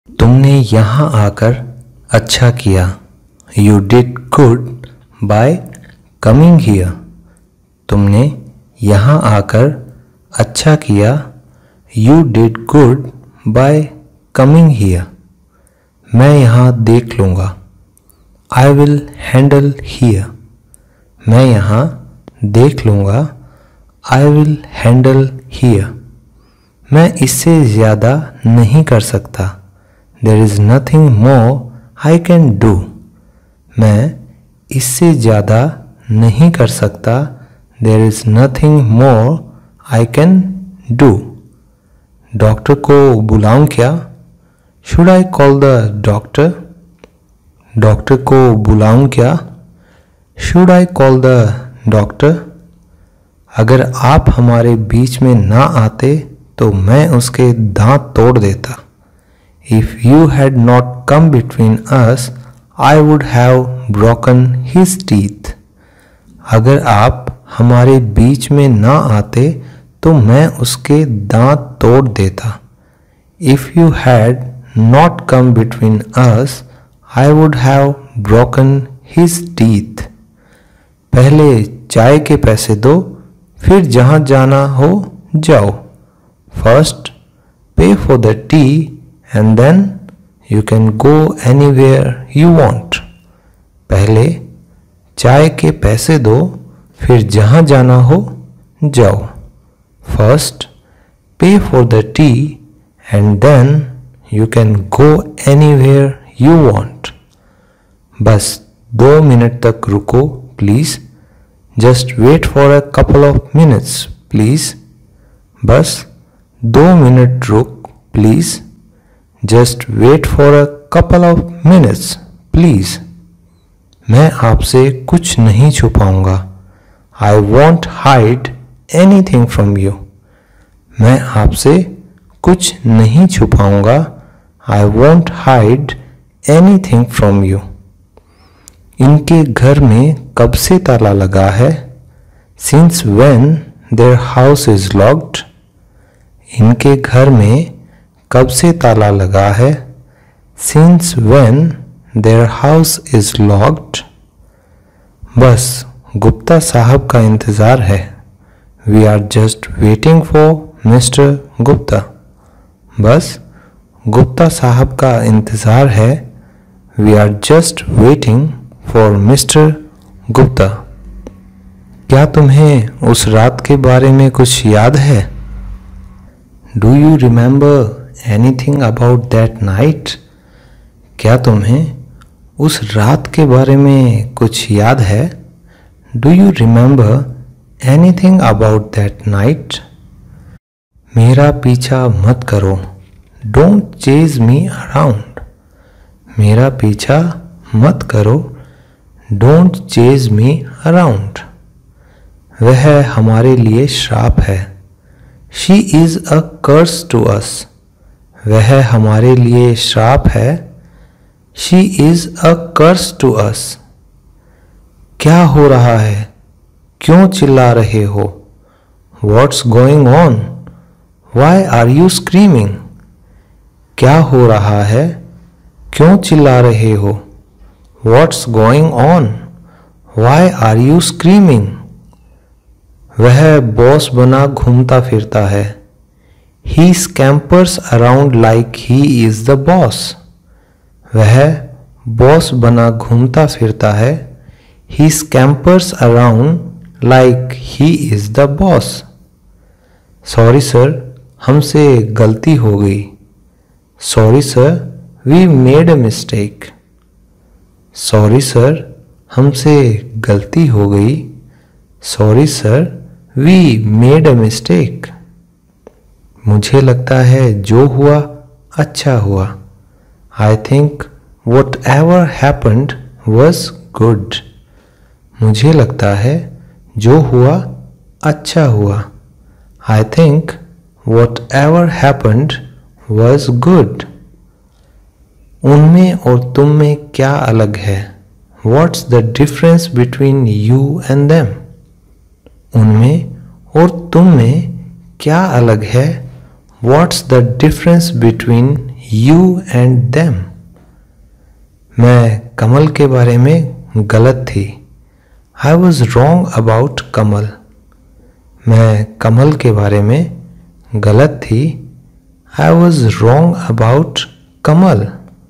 तुमने यहाँ आकर अच्छा किया। You did good by coming here. तुमने यहाँ आकर अच्छा किया। You did good by coming here. मैं यहाँ देख लूँगा। I will handle here. मैं यहाँ देख लूँगा। I will handle here. मैं इससे ज़्यादा नहीं कर सकता। There is nothing more I can do. मैं इससे ज़्यादा नहीं कर सकता। There is nothing more I can do. Doctor को बुलाऊं क्या? Should I call the doctor? Doctor को बुलाऊं क्या? Should I call the doctor? अगर आप हमारे बीच में ना आते तो मैं उसके दांत तोड़ देता। If you had not come between us, I would have broken his teeth. अगर आप हमारे बीच में ना आते तो मैं उसके दांत तोड़ देता। If you had not come between us, I would have broken his teeth. पहले चाय के पैसे दो, फिर जहाँ जाना हो जाओ। First, pay for the tea and then you can go anywhere you want. पहले चाय के पैसे दो, फिर जहाँ जाना हो जाओ। First, pay for the tea and then you can go anywhere you want. बस 2 मिनट तक रुको please. Just wait for a couple of minutes please. बस 2 मिनट रुक please. Just wait for a couple of minutes please. मैं आपसे कुछ नहीं छुपाऊंगा। I won't hide anything from you. मैं आपसे कुछ नहीं छुपाऊंगा। I won't hide anything from you. इनके घर में कब से ताला लगा है? Since when their house is locked? इनके घर में कब से ताला लगा है? Since when their house is locked? बस गुप्ता साहब का इंतज़ार है। We are just waiting for Mr. Gupta. बस गुप्ता साहब का इंतज़ार है। We are just waiting for Mr. Gupta. क्या तुम्हें उस रात के बारे में कुछ याद है? Do you remember anything about that night? क्या तुम्हें उस रात के बारे में कुछ याद है? Do you remember anything about that night? मेरा पीछा मत करो। Don't chase me around. मेरा पीछा मत करो। Don't chase me around. वह हमारे लिए श्राप है। She is a curse to us. वह हमारे लिए श्राप है। She is a curse to us. क्या हो रहा है? क्यों चिल्ला रहे हो? What's going on? Why are you screaming? क्या हो रहा है? क्यों चिल्ला रहे हो? What's going on? Why are you screaming? वह बॉस बना घूमता फिरता है। He scampers around like he is the boss. वह बॉस बना घूमता फिरता है। He scampers around like he is the boss. Sorry sir, हमसे गलती हो गई। Sorry sir, we made a mistake. Sorry sir, हमसे गलती हो गई। Sorry sir, we made a mistake. मुझे लगता है जो हुआ अच्छा हुआ। I think whatever happened was good. मुझे लगता है जो हुआ अच्छा हुआ। I think whatever happened was good. उनमें और तुम में क्या अलग है? What's the difference between you and them? उनमें और तुम में क्या अलग है? What's the difference between you and them. मैं कमल के बारे में गलत थी. I was wrong about कमल. मैं कमल के बारे में गलत थी. I was wrong about कमल.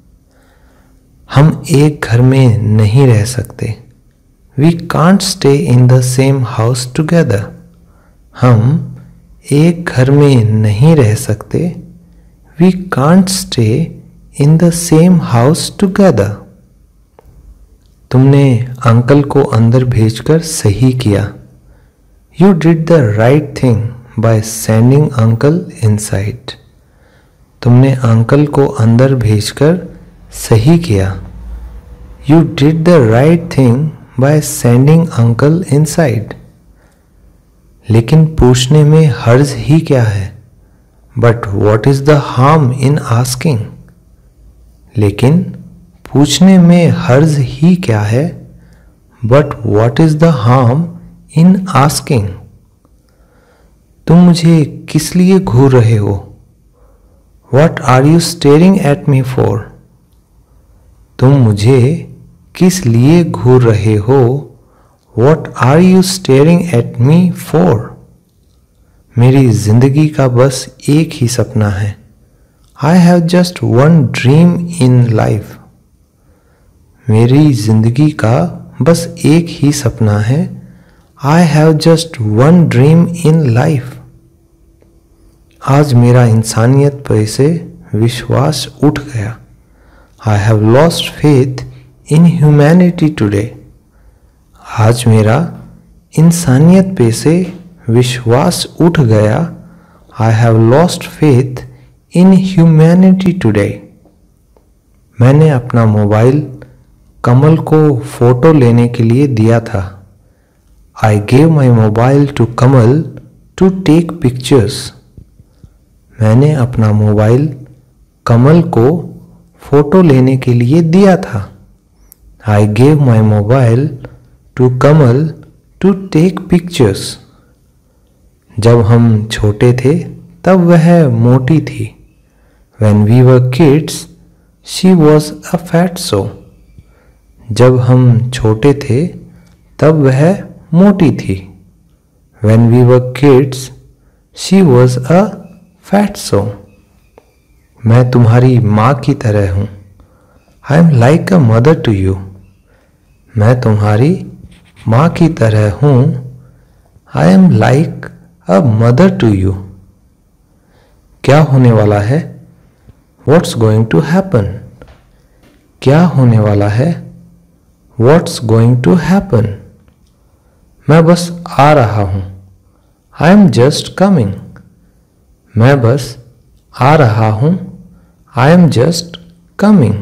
हम एक घर में नहीं रह सकते. We can't stay in the same house together. हम एक घर में नहीं रह सकते. We can't stay in the same house together. तुमने अंकल को अंदर भेजकर सही किया. You did the right thing by sending uncle inside. तुमने अंकल को अंदर भेजकर सही किया. You did the right thing by sending uncle inside. लेकिन पूछने में हर्ज ही क्या है? But what is the harm in asking? लेकिन पूछने में हर्ज ही क्या है? But what is the harm in asking? तुम मुझे किस लिए घूर रहे हो? What are you staring at me for? तुम मुझे किस लिए घूर रहे हो? What are you staring at me for? मेरी जिंदगी का बस एक ही सपना है. I have just one dream in life. मेरी जिंदगी का बस एक ही सपना है. I have just one dream in life. आज मेरा इंसानियत पर से विश्वास उठ गया. I have lost faith in humanity today. आज मेरा इंसानियत पे से विश्वास उठ गया. I have lost faith in humanity today. मैंने अपना मोबाइल कमल को फोटो लेने के लिए दिया था. I gave my mobile to Kamal to take pictures. मैंने अपना मोबाइल कमल को फोटो लेने के लिए दिया था. I gave my mobile to Kamal to take pictures. जब हम छोटे थे तब वह मोटी थी. When we were kids, she was a fatso. जब हम छोटे थे तब वह मोटी थी. When we were kids, she was a fatso. मैं तुम्हारी माँ की तरह हूँ. I am like a mother to you. मैं तुम्हारी माँ की तरह हूँ. I am like a mother to you. क्या होने वाला है? What's going to happen? क्या होने वाला है? What's going to happen? मैं बस आ रहा हूँ. I am just coming. मैं बस आ रहा हूँ. I am just coming.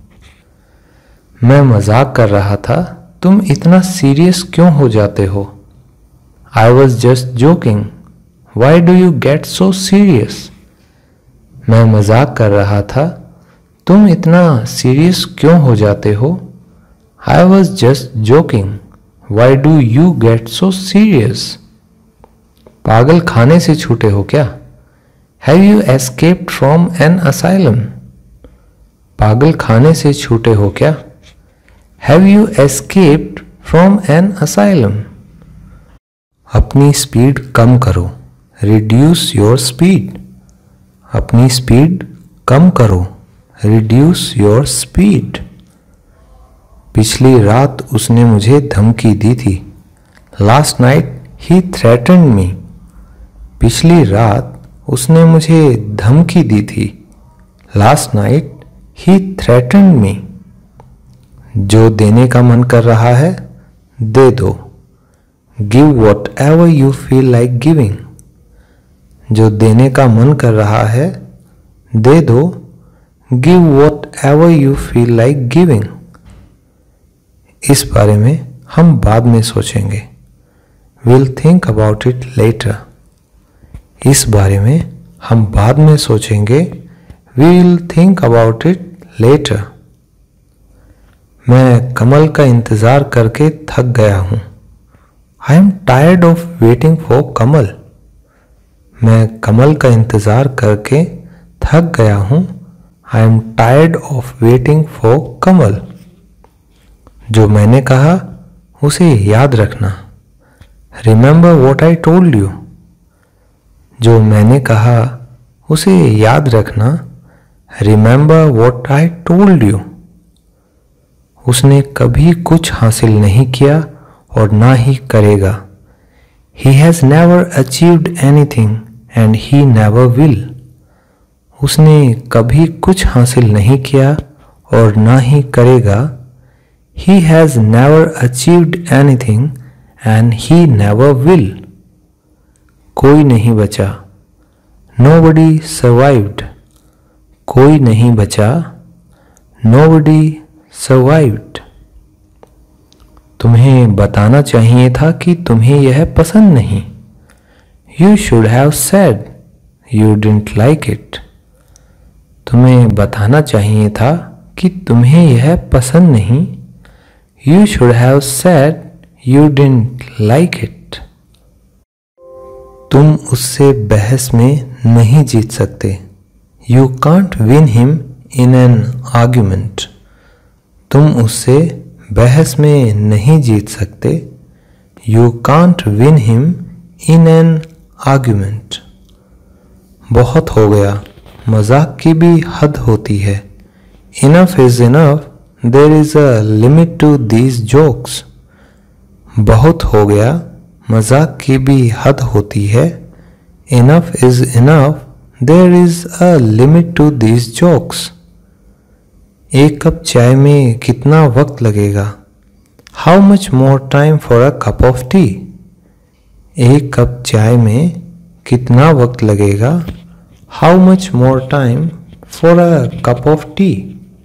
मैं मजाक कर रहा था. तुम इतना सीरियस क्यों हो जाते हो? I was just joking. Why do you get so serious? मैं मजाक कर रहा था. तुम इतना सीरियस क्यों हो जाते हो? I was just joking. Why do you get so serious? पागल खाने से छूटे हो क्या? Have you escaped from an asylum? पागल खाने से छूटे हो क्या? Have you escaped from an asylum? अपनी स्पीड कम करो. Reduce your speed. अपनी स्पीड कम करो. Reduce your speed. पिछली रात उसने मुझे धमकी दी थी. Last night he threatened me. पिछली रात उसने मुझे धमकी दी थी. Last night he threatened me. जो देने का मन कर रहा है दे दो. Give whatever you feel like giving. जो देने का मन कर रहा है दे दो. Give whatever you feel like giving. इस बारे में हम बाद में सोचेंगे. We'll think about it later. इस बारे में हम बाद में सोचेंगे. We'll think about it later. मैं कमल का इंतज़ार करके थक गया हूँ. I am tired of waiting for कमल. मैं कमल का इंतज़ार करके थक गया हूँ. I am tired of waiting for कमल। जो मैंने कहा उसे याद रखना। Remember what I told you। जो मैंने कहा उसे याद रखना। Remember what I told you। उसने कभी कुछ हासिल नहीं किया और ना ही करेगा। He has never achieved anything and he never will। उसने कभी कुछ हासिल नहीं किया और ना ही करेगा। He has never achieved anything and he never will। कोई नहीं बचा। Nobody survived। कोई नहीं बचा। Nobody survived। तुम्हें बताना चाहिए था कि तुम्हें यह पसंद नहीं। You should have said you didn't like it। तुम्हें बताना चाहिए था कि तुम्हें यह पसंद नहीं। You should have said you didn't like it। तुम उससे बहस में नहीं जीत सकते। You can't win him in an argument। तुम उससे बहस में नहीं जीत सकते। You can't win him in an argument। बहुत हो गया, मजाक की भी हद होती है। Enough is enough, there is a limit to these jokes। बहुत हो गया, मजाक की भी हद होती है। Enough is enough, there is a limit to these jokes। एक कप चाय में कितना वक्त लगेगा? How much more time for a cup of tea? एक कप चाय में कितना वक्त लगेगा? How much more time for a cup of tea?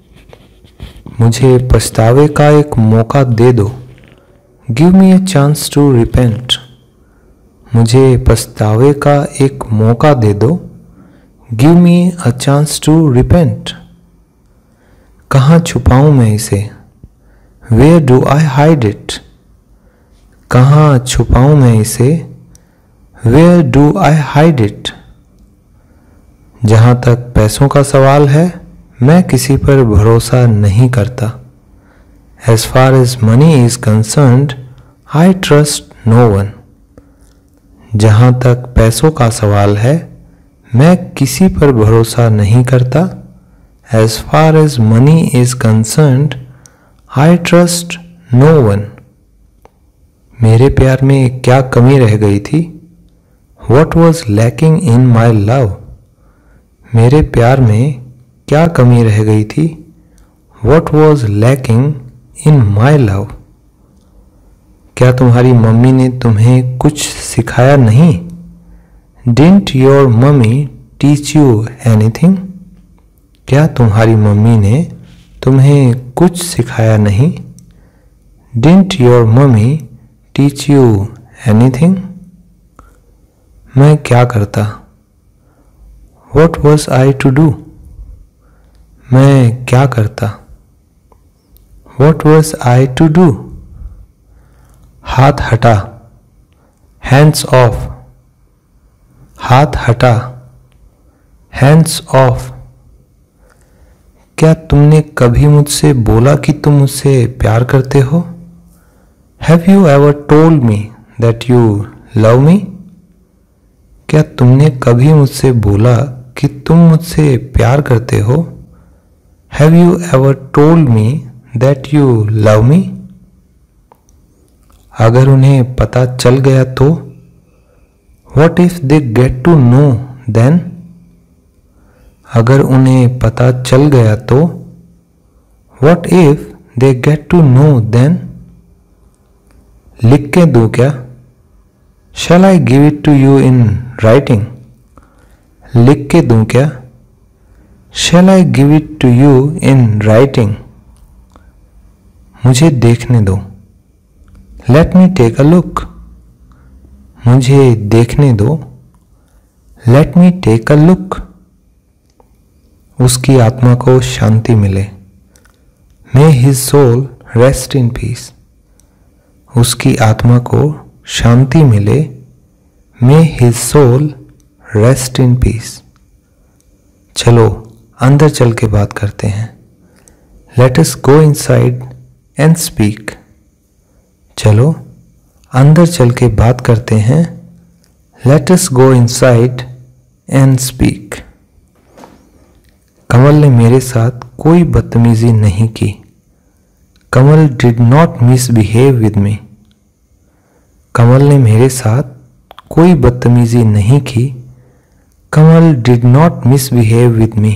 मुझे पछतावे का एक मौका दे दो। Give me a chance to repent। मुझे पछतावे का एक मौका दे दो। Give me a chance to repent। कहाँ छुपाऊं मैं इसे? Where do I hide it? कहाँ छुपाऊं मैं इसे? Where do I hide it? जहाँ तक पैसों का सवाल है, मैं किसी पर भरोसा नहीं करता। As far as money is concerned, I trust no one। जहाँ तक पैसों का सवाल है, मैं किसी पर भरोसा नहीं करता। As far as money is concerned, I trust no one। मेरे प्यार में क्या कमी रह गई थी? What was lacking in my love? मेरे प्यार में क्या कमी रह गई थी? What was lacking in my love? क्या तुम्हारी मम्मी ने तुम्हें कुछ सिखाया नहीं? Didn't your mummy teach you anything? क्या तुम्हारी मम्मी ने तुम्हें कुछ सिखाया नहीं? Didn't your mummy teach you anything? मैं क्या करता? What was I to do? मैं क्या करता? What was I to do? हाथ हटा। Hands off। हाथ हटा। Hands off। क्या तुमने कभी मुझसे बोला कि तुम मुझसे प्यार करते हो? Have you ever told me that you love me? क्या तुमने कभी मुझसे बोला कि तुम मुझसे प्यार करते हो? Have you ever told me that you love me? अगर उन्हें पता चल गया तो? What if they get to know then? अगर उन्हें पता चल गया तो? What if they get to know then? लिख के दूं क्या? Shall I give it to you in writing? लिख के दूं क्या? Shall I give it to you in writing? मुझे देखने दो। Let me take a look। मुझे देखने दो। Let me take a look। उसकी आत्मा को शांति मिले। May his soul rest in peace। उसकी आत्मा को शांति मिले। May his soul rest in peace। चलो अंदर चल के बात करते हैं। Let us go inside and speak. चलो अंदर चल के बात करते हैं। Let us go inside and speak. Kamal ने मेरे साथ कोई बदतमीजी नहीं की। Kamal did not misbehave with me. Kamal ने मेरे साथ कोई बदतमीजी नहीं की। Kamal did not misbehave with me.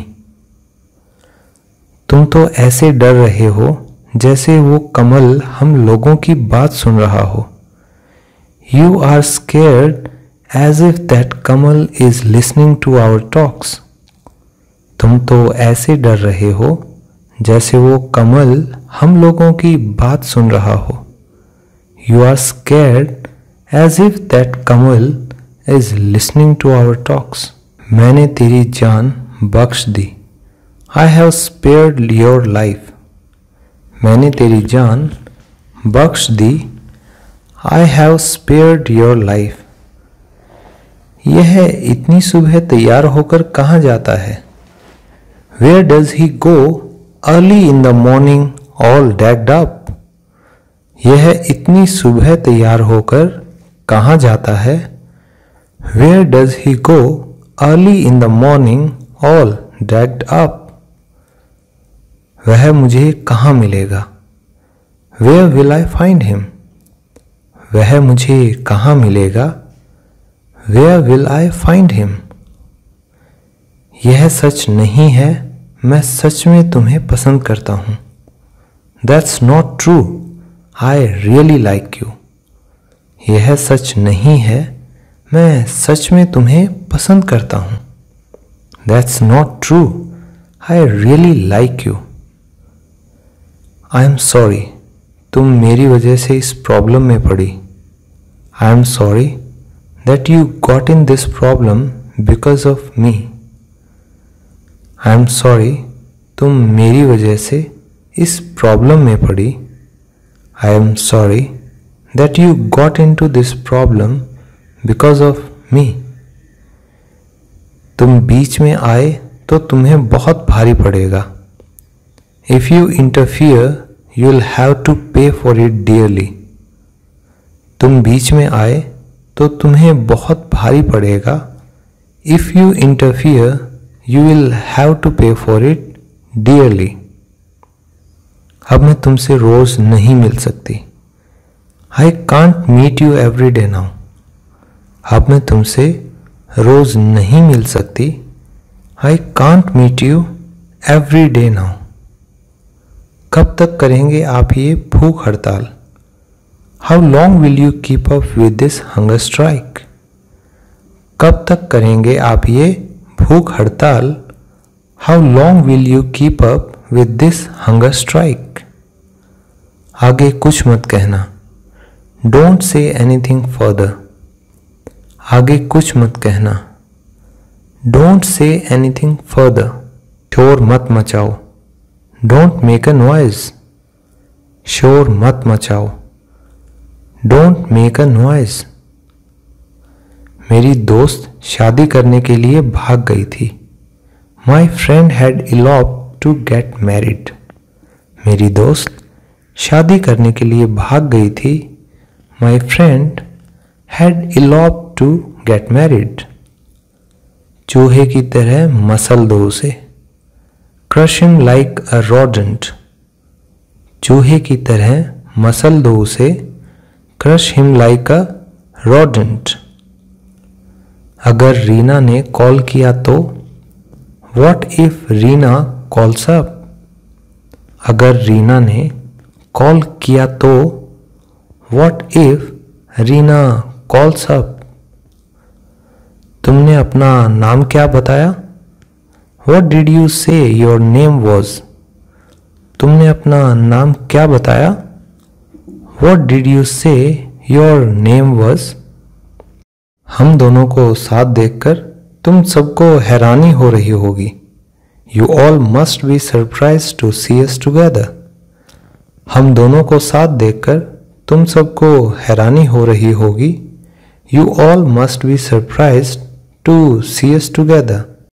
तुम तो ऐसे डर रहे हो जैसे वो कमल हम लोगों की बात सुन रहा हो। You are scared as if that Kamal is listening to our talks. तुम तो ऐसे डर रहे हो जैसे वो कमल हम लोगों की बात सुन रहा हो। You are scared as if that Kamal is listening to our talks. मैंने तेरी जान बख्श दी। I have spared your life. मैंने तेरी जान बख्श दी। I have spared your life. यह इतनी सुबह तैयार होकर कहाँ जाता है? Where does he go early in the morning all decked up. यह इतनी सुबह तैयार होकर कहाँ जाता है? Where does he go early in the morning all decked up. वह मुझे कहाँ मिलेगा? Where will I find him. वह मुझे कहाँ मिलेगा? Where will I find him. यह सच नहीं है, मैं सच में तुम्हें पसंद करता हूँ। That's not true, I really like you. यह सच नहीं है, मैं सच में तुम्हें पसंद करता हूँ। That's not true, I really like you. I am sorry, तुम मेरी वजह से इस प्रॉब्लम में पड़ी। I am sorry that you got in this problem because of me. I am sorry, तुम मेरी वजह से इस प्रॉब्लम में पड़ी। I am sorry that you got into this problem because of me. तुम बीच में आए तो तुम्हें बहुत भारी पड़ेगा। If you interfere you will have to pay for it dearly. तुम बीच में आए तो तुम्हें बहुत भारी पड़ेगा। If you interfere you will have to pay for it dearly. अब मैं तुमसे रोज नहीं मिल सकती। I can't meet you every day now. अब मैं तुमसे रोज नहीं मिल सकती। I can't meet you every day now. कब तक करेंगे आप ये भूख हड़ताल? How long will you keep up with this hunger strike. कब तक करेंगे आप ये भूख हड़ताल? How long will you keep up with this hunger strike. आगे कुछ मत कहना। Don't say anything further. आगे कुछ मत कहना। Don't say anything further. शोर मत मचाओ। Don't make a noise. शोर मत मचाओ। Don't make a noise. मेरी दोस्त शादी करने के लिए भाग गई थी। My friend had eloped to get married. मेरी दोस्त शादी करने के लिए भाग गई थी। My friend had eloped to get married. चूहे की तरह मसल दो उसे। Crush him like a rodent। चूहे की तरह मसल दो उसे। Crush him like a rodent। अगर रीना ने कॉल किया तो? What if Reena calls up. अगर रीना ने कॉल किया तो? What if Reena calls up. तुमने अपना नाम क्या बताया? What did you say your name was? तुमने अपना नाम क्या बताया? What did you say your name was? हम दोनों को साथ देखकर तुम सबको हैरानी हो रही होगी। You all must be surprised to see us together. हम दोनों को साथ देखकर तुम सबको हैरानी हो रही होगी। You all must be surprised to see us together.